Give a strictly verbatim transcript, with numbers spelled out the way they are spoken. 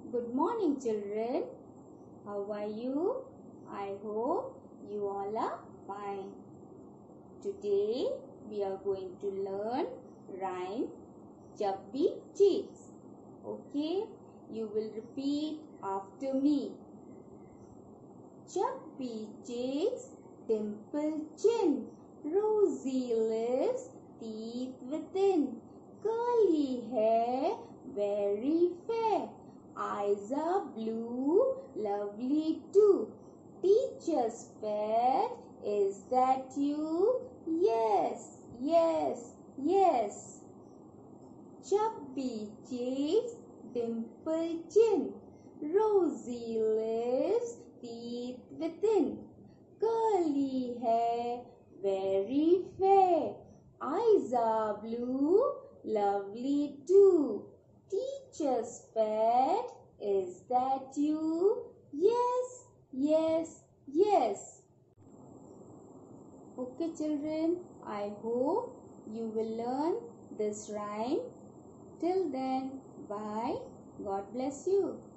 Good morning, children. How are you? I hope you all are fine. Today we are going to learn rhyme Chubby Cheeks. Okay, you will repeat after me. Chubby cheeks, dimpled chin, rosy lips, teeth within, curly hair, very fair, eyes are blue, lovely too. Teacher's pet, is that you? Yes, yes, yes. Chubby cheeks, dimpled chin, rosy lips, teeth within, curly hair, very fair, eyes are blue, lovely too. Teacher's pet, is that you? Yes, yes, yes. Okay, children, I hope you will learn this rhyme. Till then, bye. God bless you.